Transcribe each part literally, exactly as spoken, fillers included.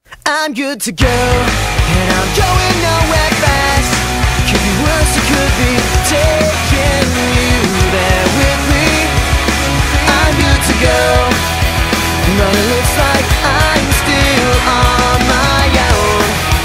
I'm good to go, and I'm going nowhere fast. Could be worse, it could be taking you there with me. I'm good to go, but it looks like I'm still on my own.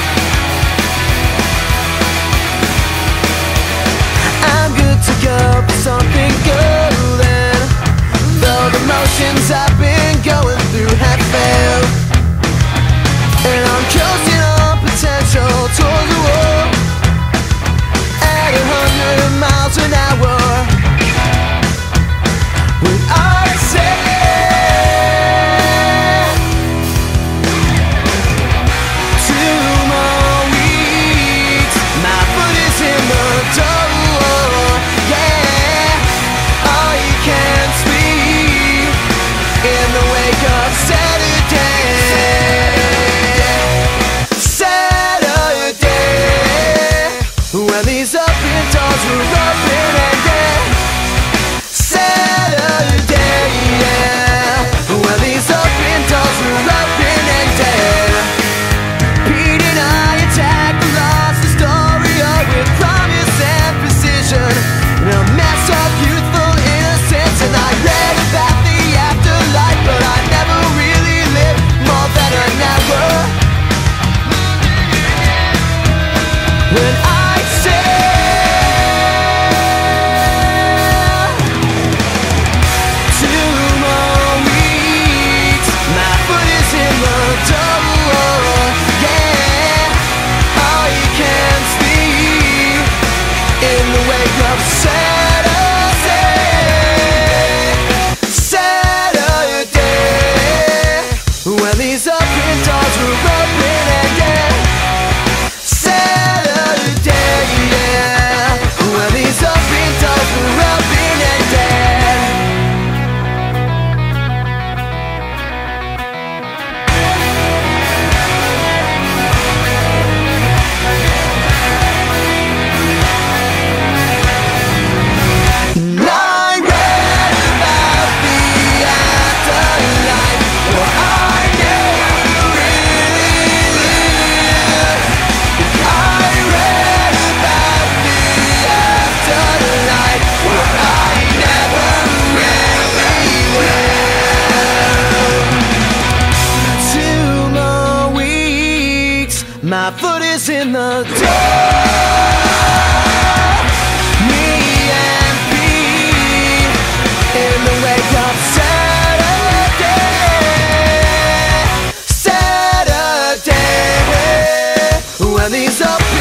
I'm good to go, but something golden, though the motions I've been going through have failed. And I'm coasting on potential towards the wall at a hundred miles an hour. When I say two more weeks, my foot is in the door. Yeah, all you can sleep in the wake of Saturday. When these open doors were open and dead. Saturday, yeah. When these open doors were open and dead. Pete and I attacked the lost Astoria with promise and precision, a mess of youthful innocence. And I read about the afterlife, but I never really lived more than an hour. When I my foot is in the door. Me and Pete in the wake of Saturday. Saturday, when these open